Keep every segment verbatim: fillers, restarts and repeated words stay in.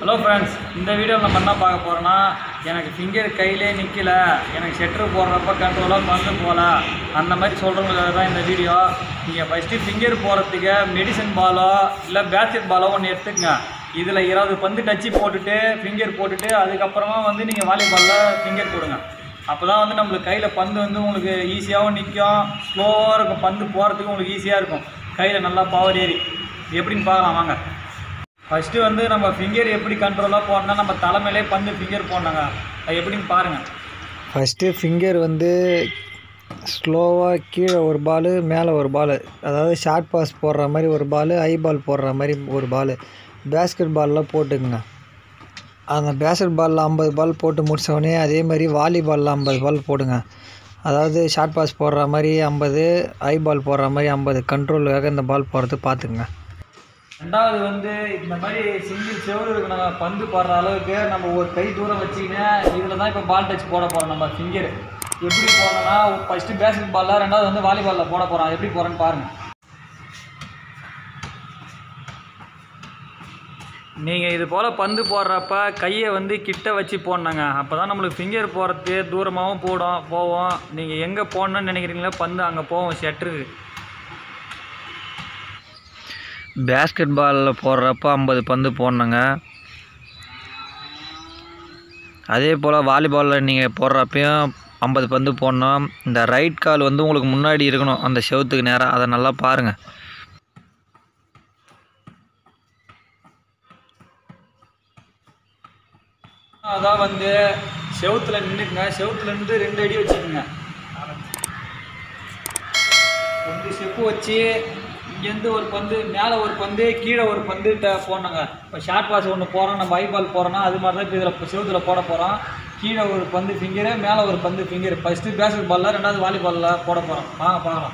Hello friends, இந்த வீடியோவில் நம்ம என்ன பார்க்க போகிறோன்னா, எனக்கு ஃபிங்கர் கையிலே நிற்கல, எனக்கு ஷெட்ரு போடுறப்ப கண்ட்ரோலாக பந்து போகல, அந்த மாதிரி சொல்கிறவங்களுக்காக தான் இந்த வீடியோ. நீங்கள் ஃபஸ்ட்டு ஃபிங்கர் போகிறதுக்கு மெடிசன் பாலோ இல்லை பேஸ்கெட் பாலோ ஒன்று எடுத்துக்கங்க. இதில் இருபது பந்து டச்சு போட்டுட்டு ஃபிங்கர் போட்டுட்டு அதுக்கப்புறமா வந்து நீங்கள் வாலிபாலில் ஃபிங்கர் போடுங்க. அப்போ தான் வந்து நம்மளுக்கு கையில் பந்து வந்து உங்களுக்கு ஈஸியாகவும் நிற்கும், ஸ்லோவாக இருக்கும், பந்து போகிறதுக்கு உங்களுக்கு ஈஸியாக இருக்கும், கையில் நல்லா பவர் ஏறி. எப்படின்னு பார்க்கலாம் வாங்க. ஃபஸ்ட்டு வந்து நம்ம ஃபிங்கர் எப்படி கண்ட்ரோலாக போடணும்னா, நம்ம தலைமையிலே பந்து ஃபிங்கர் போடணுங்க. அது எப்படின்னு பாருங்கள். ஃபஸ்ட்டு ஃபிங்கர் வந்து ஸ்லோவாக கீழே ஒரு பால், மேலே ஒரு பால், அதாவது ஷார்ட் பாஸ் போடுற மாதிரி ஒரு பால், ஐ பால் போடுற மாதிரி ஒரு பால், பேஸ்கெட் பாலில் போட்டுக்குங்க. அந்த பேஸ்கெட் பாலில் ஐம்பது பால் போட்டு முடித்தோடனே அதே மாதிரி வாலிபாலில் ஐம்பது பால் போடுங்க. அதாவது ஷார்ட் பாஸ் போடுற மாதிரி ஐம்பது, ஐ பால் போடுற மாதிரி ஐம்பது, கண்ட்ரோலுக்காக இந்த பால் போடுறது பார்த்துக்குங்க. ரெண்டாவது வந்து இந்த மாதிரி சிங்கிள் செவரு இருக்கு, நம்ம பந்து போடுற அளவுக்கு நம்ம ஒரு கை தூரம் வச்சுக்கின்னு இதில் தான் இப்போ பால் டச் போட போகிறோம். நம்ம ஃபிங்கர் எப்படி போடணும்னா, ஃபஸ்ட்டு பேஸ்கெட் பாலில், ரெண்டாவது வந்து வாலிபாலில் போட போகிறோம். எப்படி போகிறேன்னு பாருங்கள். நீங்கள் இது போல் பந்து போடுறப்ப கையை வந்து கிட்ட வச்சு போடணுங்க. அப்போ தான் நம்மளுக்கு ஃபிங்கர் போகிறது தூரமாகவும் போடும் போவோம். நீங்கள் எங்கே போடணுன்னு நினைக்கிறீங்களோ பந்து அங்கே போவோம் ஷெட்ருக்கு. பேஸ்கெட் பாலில் போடுறப்ப ஐம்பது பந்து போடணுங்க. அதே போல் வாலிபாலில் நீங்கள் போடுறப்பையும் ஐம்பது பந்து போடணும். இந்த ரைட் கால் வந்து உங்களுக்கு முன்னாடி இருக்கணும் அந்த செவுத்துக்கு நேராக, அதை நல்லா பாருங்கள். அதான் வந்து செவுத்தில் நின்றுக்குங்க. செவுத்துலேருந்து ரெண்டு அடி வச்சுக்கோங்க. ரெண்டு ஸ்டெப்பு வச்சு இங்கேருந்து ஒரு பந்து, மேலே ஒரு பந்து, கீழே ஒரு பந்து போடணுங்க. இப்போ ஷார்ட் பாஸ் ஒன்று போகிறோம், நம்ம ஐ பால் போகிறோன்னா அது மாதிரி தான் இப்போ இதில் செவுத்தில் போட போகிறோம். கீழே ஒரு பந்து ஃபிங்கரு, மேலே ஒரு பந்து ஃபிங்கர். ஃபஸ்ட்டு பேஸ்கெட் பாலில், ரெண்டாவது வாலிபாலில் போட போகிறோம். வாங்க பார்க்கலாம்.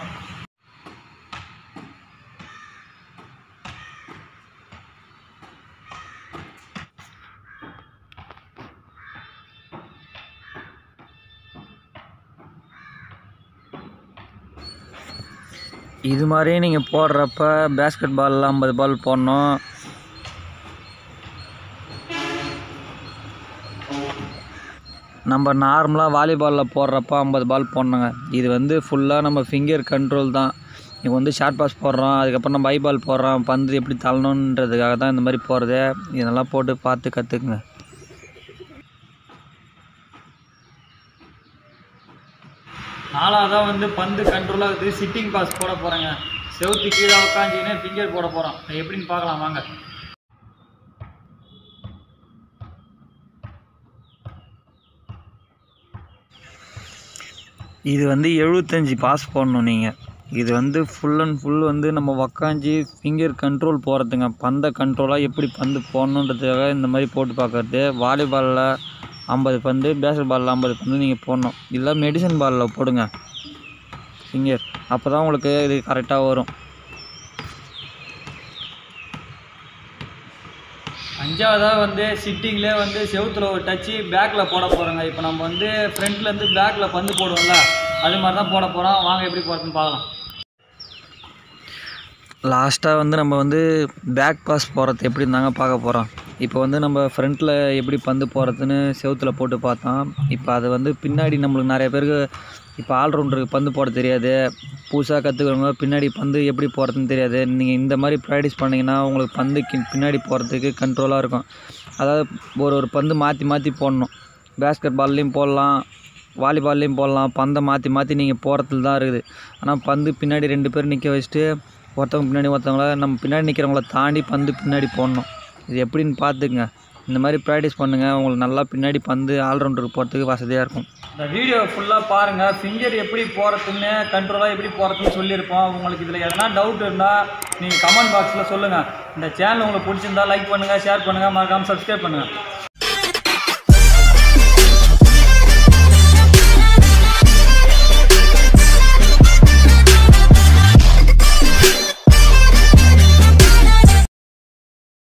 இது மாதிரி நீங்கள் போடுறப்ப பேஸ்கெட் பாலில் ஐம்பது பால் போடணும். நம்ம நார்மலாக வாலிபாலில் போடுறப்ப ஐம்பது பால் போடணுங்க. இது வந்து ஃபுல்லாக நம்ம ஃபிங்கர் கண்ட்ரோல் தான். இப்போ வந்து ஷார்ட் பாஸ் போடுறோம், அதுக்கப்புறம் நம்ம ஐ பால் போடுறோம், பந்து எப்படி தள்ளணுன்றதுக்காக தான் இந்த மாதிரி போடுறது. இதெல்லாம் போட்டு பார்த்து கற்றுக்குங்க. நாலாவதாக வந்து பந்து கண்ட்ரோலாக இருக்குது, சிட்டிங் பாஸ் போட போகிறேங்க. செவுத்து கீழே உட்காந்துக்கினே ஃபிங்கர் போட போகிறோம். எப்படின்னு பார்க்கலாம் வாங்க. இது வந்து எழுபத்தஞ்சி பாஸ் போடணும் நீங்கள். இது வந்து ஃபுல் அண்ட் ஃபுல் வந்து நம்ம உக்காஞ்சி ஃபிங்கர் கண்ட்ரோல் போகிறதுங்க. பந்தை கண்ட்ரோலாக எப்படி பந்து போடணுன்றதுக்காக இந்த மாதிரி போட்டு பார்க்குறது. வாலிபாலில் ஐம்பது பந்து, பேஸ்கெட் பாலில் ஐம்பது பந்து நீங்கள் போடணும். இல்லை மெடிசன் பாலில் போடுங்க ஃபிங்கர், அப்போ தான் உங்களுக்கு இது கரெக்டாக வரும். அஞ்சாவதாக வந்து சிட்டிங்லேயே வந்து செவுத்தில் ஒரு டச்சு பேக்கில் போட போகிறோங்க. இப்போ நம்ம வந்து ஃப்ரண்ட்லேருந்து பேக்கில் பந்து போடுவோம்ல, அது மாதிரி தான் போட போகிறோம். வாங்க எப்படி போடுறதுன்னு பார்க்கலாம். லாஸ்ட்டாக வந்து நம்ம வந்து பேக் பாஸ் போடுறது எப்படி இருந்தாங்க பார்க்க போகிறோம். இப்போ வந்து நம்ம ஃப்ரண்ட்டில் எப்படி பந்து போடுறதுன்னு செவுத்தில் போட்டு பார்த்தோம். இப்போ அது வந்து பின்னாடி நம்மளுக்கு நிறைய பேருக்கு இப்போ ஆல்ரவுண்டருக்கு பந்து போட தெரியாது, புதுசாக கற்றுக்கிறவங்க பின்னாடி பந்து எப்படி போடுறதுன்னு தெரியாது. நீங்கள் இந்த மாதிரி ப்ராக்டிஸ் பண்ணிங்கன்னா உங்களுக்கு பந்து பின்னாடி போகிறதுக்கு கண்ட்ரோலாக இருக்கும். அதாவது ஒரு ஒரு பந்து மாற்றி மாற்றி போடணும். பேஸ்கெட் பால்லையும் போடலாம், வாலிபால்லையும் போடலாம். பந்தை மாற்றி மாற்றி நீங்கள் போகிறதுல தான் இருக்குது. ஆனால் பந்து பின்னாடி ரெண்டு பேர் நிற்க வச்சுட்டு ஒருத்தவங்க பின்னாடி ஒருத்தவங்கள நம்ம பின்னாடி நிற்கிறவங்கள தாண்டி பந்து பின்னாடி போடணும். இது எப்படின்னு பார்த்துக்குங்க. இந்த மாதிரி ப்ராக்டிஸ் பண்ணுங்கள், உங்களுக்கு நல்லா பின்னாடி பந்து ஆல்ரவுண்டருக்கு போகிறதுக்கு வசதியாக இருக்கும். இந்த வீடியோ ஃபுல்லாக பாருங்கள். ஃபிங்கர் எப்படி போகிறதுன்னு, கண்ட்ரோலாக எப்படி போகிறதுன்னு சொல்லியிருப்போம். உங்களுக்கு இதில் எதனா டவுட் இருந்தால் நீங்கள் கமெண்ட் பாக்ஸில் சொல்லுங்கள். இந்த சேனல் உங்களுக்கு பிடிச்சிருந்தா லைக் பண்ணுங்கள், ஷேர் பண்ணுங்கள், மறக்காமல் சப்ஸ்கிரைப் பண்ணுங்கள்.